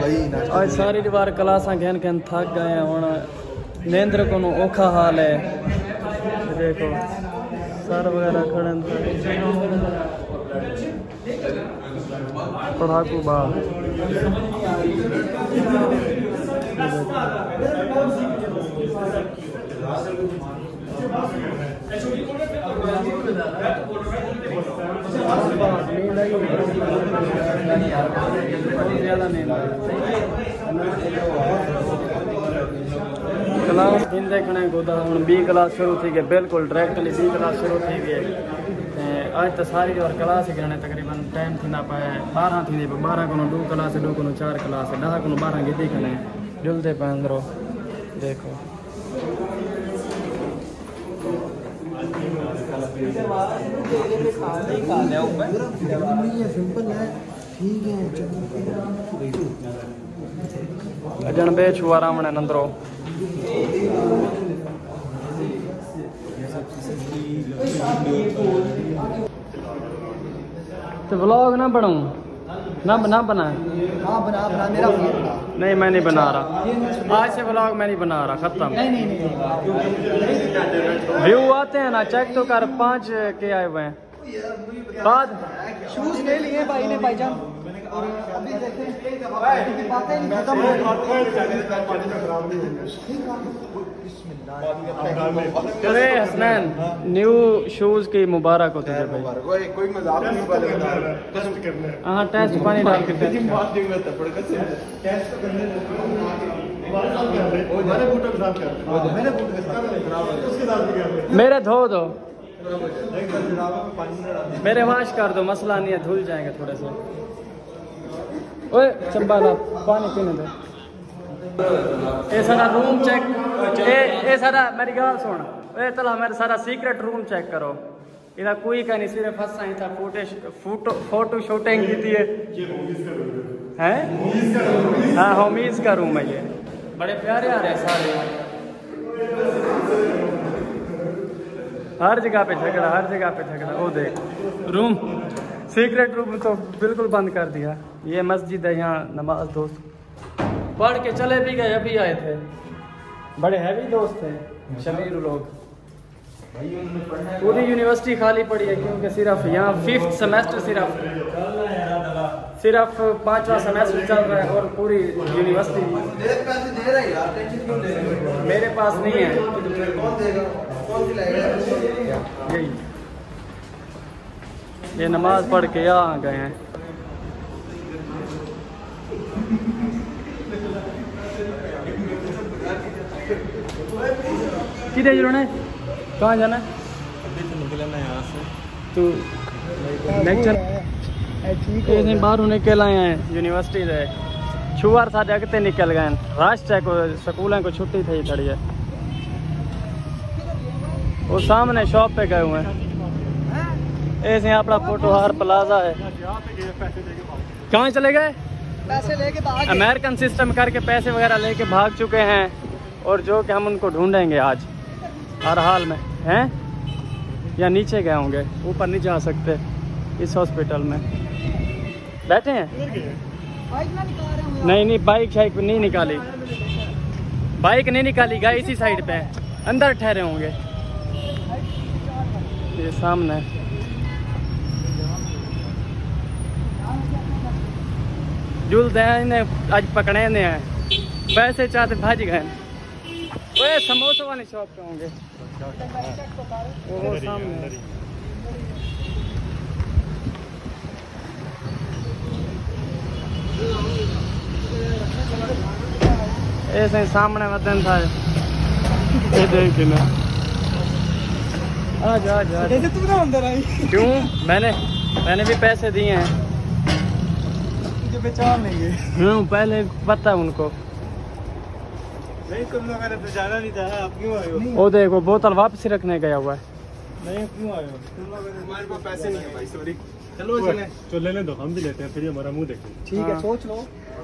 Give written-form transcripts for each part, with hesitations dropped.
आज सारी बार क्लासा घन घन थक गए हैं हूँ नेंद्र को औखा हाल है। देखो सर वगैरह खड़े पढ़ाकू बाल क्लास दिन देखने गोदा हूँ बी क्लास शुरू थी गई बिल्कुल डायरेक्टली बी क्लास शुरू थी गई। अज तो सारी और क्लास ही गिरने तकरीबन टाइम थी पाए 12 थी 12 को 2 क्लास 2 को 4 क्लास 10 को 12 गिदी खने जुलते पे अंदरों देखो। अजन बे छुआरा मने अंदरों तो व्लॉग ना बनाऊं ना बना बना मेरा नहीं मैं नहीं बना रहा आज से व्लॉग मैं नहीं बना रहा खत्म। नहीं व्यू आते हैं ना चेक तो कर 5 के आए हुए हैं बाद शूज ले लिए भाई ने भाईजान और अभी देखें बातें नहीं खत्म हो चले हसनैन न्यू शूज की मुबारक हो तुझे भाई। कोई मजाक नहीं टेस्ट करना है। हाँ टेस्ट पानी डाल के टेस्ट मेरे धो दो मेरे वाश कर दो मसला नहीं है धुल जाएंगे थोड़े से। ओए चंबा पानी पीने दो। ये सारा रूम चेक ये सारा मेरी गल सुन ए चलो मेरा सारा सीक्रेट रूम चेक करो इधर कोई का नहीं सिर्फ फंसा ही था फोटो शूटिंग की थी है हाँ होमीज का रूम है ये बड़े प्यारे आ रहे हैं सारे हर जगह पे झगड़ा वो देख रूम सीक्रेट रूम तो बिल्कुल बंद कर दिया। ये मस्जिद है यहाँ नमाज दोस्त पढ़ के चले भी गए अभी आए थे बड़े हैवी दोस्त थे शमीर लोग। पूरी यूनिवर्सिटी खाली पड़ी है क्योंकि सिर्फ यहाँ 5th सेमेस्टर सिर्फ 5वां सेमेस्टर चल रहा है और पूरी यूनिवर्सिटी मेरे पास नहीं है। यही ये नमाज पढ़ के यहाँ गए हैं। किधर जाना है कहाँ जाना है अभी तो निकलना है यहाँ से तू लेक्चर बाहर निकल आए हैं यूनिवर्सिटी से छुआर साढ़े अगते निकल गए राश चेक स्कूलों को छुट्टी थी थोड़ी है वो सामने शॉप पे गए हुए हैं। ऐसे अपना फोटोहार प्लाजा है कहाँ चले गए पैसे लेके भाग अमेरिकन सिस्टम करके पैसे वगैरह लेके भाग चुके हैं और जो कि हम उनको ढूंढेंगे आज हर हाल में हैं या नीचे गए होंगे ऊपर नहीं जा सकते इस हॉस्पिटल में बैठे हैं। नहीं बाइक शाइक नहीं निकाली गए इसी साइड पे अंदर ठहरे होंगे ये सामने जुल ने आज पकड़े ने हैं पैसे चाहते भाज गए वो समोसा वाली शॉप पे होंगे वो सामने ऐसे सामने वतन था ये देख ना आजा तू ना अंदर आई क्यों मैंने भी पैसे दिए हैं तुझे पहचान लेंगे पहले पता है उनको नहीं तुम लोग मैंने पहचाना नहीं था आप क्यों आए हो? वो देखो बोतल वापस रखने गया हुआ है। नहीं क्यों आए हो तुम लोग हमारे पास पैसे नहीं है भाई सॉरी चलो लेने दो हम भी लेते हैं फिर हमारा मुंह देखें। ठीक है सोच लो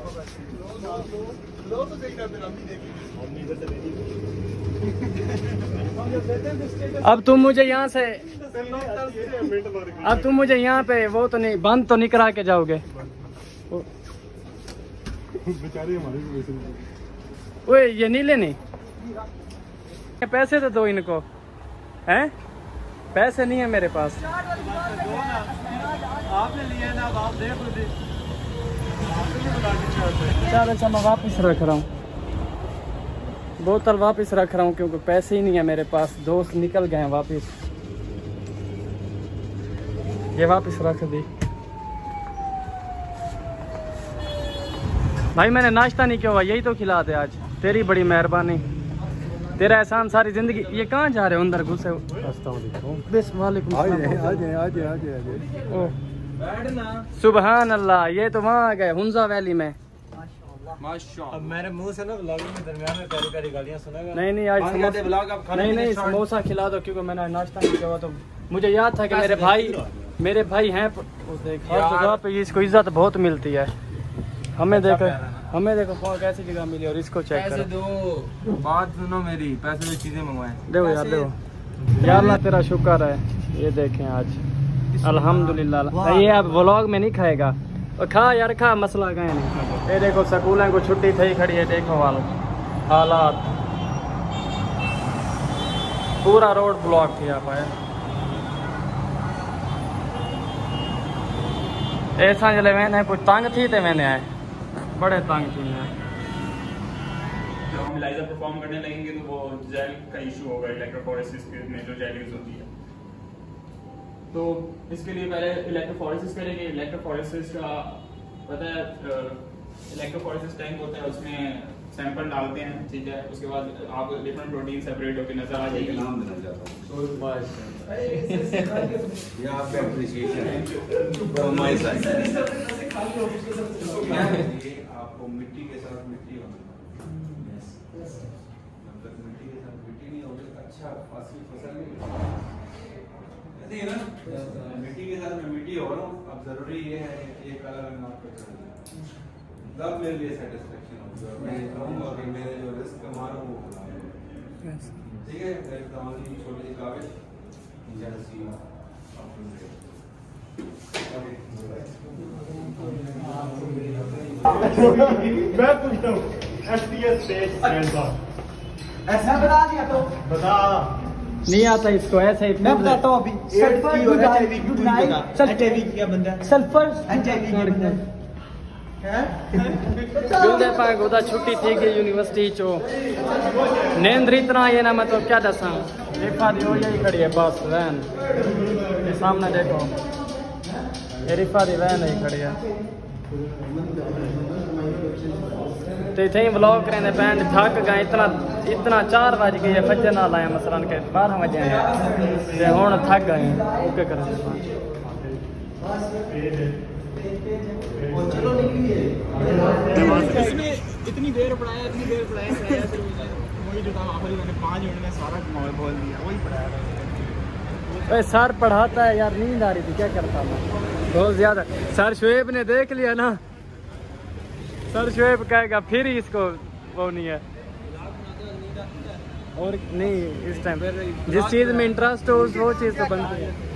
लो तो देखना फिर हम भी देखेंगे अब तुम मुझे यहाँ से अब तुम मुझे यहाँ पे वो तो नहीं बंद तो नहीं करा के जाओगे बेचारे हमारे भी पैसे नहीं। ओए ये नहीं लेनी, पैसे तो दो इनको, हैं? पैसे नहीं है मेरे पास। आपने लिया ना, आप देखो जी। चल अच्छा मैं वापस रख रहा हूँ, बोतल वापस रख रहा हूँ क्योंकि पैसे ही नहीं है मेरे पास। दोस्त निकल गए हैं वापस, ये वापस रख दी। भाई मैंने नाश्ता नहीं किया हुआ, यही तो खिला दे आज, तेरी बड़ी मेहरबानी, तेरा एहसान सारी जिंदगी। ये कहाँ जा रहे हो अंदर घुसे? वालेकुम सुबहान अल्लाह, ये तो वहाँ आ गए हुंजा वैली में। अब मेरे मुंह से ना व्लॉगिंग में दरमियान में प्यारी प्यारी गालियां सुनेगा। नहीं नहीं आज नहीं समोसा खिला दो क्योंकि मैंने नाश्ता नहीं किया हुआ। तो मुझे याद था कि मेरे भाई हैं, हर जगह पे इसको इज्जत बहुत मिलती है। हमें देखो कौन कैसी जगह मिली और इसको चेक करो। दो बात सुनो मेरी, पैसे में चीजें मंगवाएं। देखो यार, देखो यार अल्लाह तेरा शुक्र है। ये देखें आज अल्हम्दुलिल्लाह। ये अब व्लॉग में नहीं खाएगा, और खा यार खा, मसला गए नहीं। ये देखो स्कूलों को छुट्टी थी खड़ी है, देखो वाल हालात, पूरा रोड ब्लॉक किया पाया। ऐसा जले मैंने कुछ तंग थी तो मैंने आए, बड़े तंग थी मैं। जब हम इलाइजा परफॉर्म करने लगेंगे तो वो जेल का इशू होगा, इलेक्ट्रोफोरेसिस में जो जेल यूज होती है। तो इसके लिए पहले इलेक्ट्रोफोरेसिस करेंगे। इलेक्ट्रोफोरेसिस का पता है, इलेक्ट्रोफोरेसिस टैंक होता है, उसमें सैंपल डालते हैं, ठीक है। उसके बाद आप डिफरेंट प्रोटीन सेपरेट होकर नजर आ जाएगी। नाम देना चाहता हूँ, ये आपका एप्रिसिएशन है फ्रॉम माय साइड। आपको मिट्टी के साथ मिट्टी होना, जब तक मिट्टी के साथ मिट्टी नहीं होगी अच्छा फसल नहीं ऐसे ही ना। मिट्टी के साथ मैं मिट्टी हो रहा हूँ, अब जरूरी ये है एक कलर नॉट पे करना, तब मेरे लिए सेटिस्फेक्शन होगा। मैं चाहूँगा कि मेरे जो रिस्क कमा रहा हूँ वो बना, ठीक है। मेरे तमाम छोटी सी कागज जैसी मैं पूछता हूँ एसटीएस स्टेज ऐसा बता दिया तो बता। नहीं आता इसको ऐसे ही मैं बताता हूँ अभी। सल्फर क्या बंदा सल्फर जुल्दे पाक उदा छुट्टी थी कि यूनिवर्सिटी चो नींद इतना ये ना, मैं तो क्या दसा। रिफा दी यही खड़ी है बस वैन, ये सामने देखो, ये रिफा दी वैन ही खड़ी है। तो इतने ही व्लॉग करें बैंड थक गए, इतना 4 बज गए, फजर ना लाए मसलन के 12 बजे हैं, हूँ थक गए। ओके करें इतनी देर पढ़ाया वही जो काम आखिरी मैंने 5 मिनट में सारा बोल दिया, वही पढ़ाया। सर पढ़ाता है यार, नींद आ रही थी, क्या करता मैं बहुत ज्यादा। सर शुएब ने देख लिया ना, सर शुएब कहेगा फिर इसको वो नहीं है। और नहीं इस टाइम जिस चीज में इंटरेस्ट हो वो चीज तो बनती है।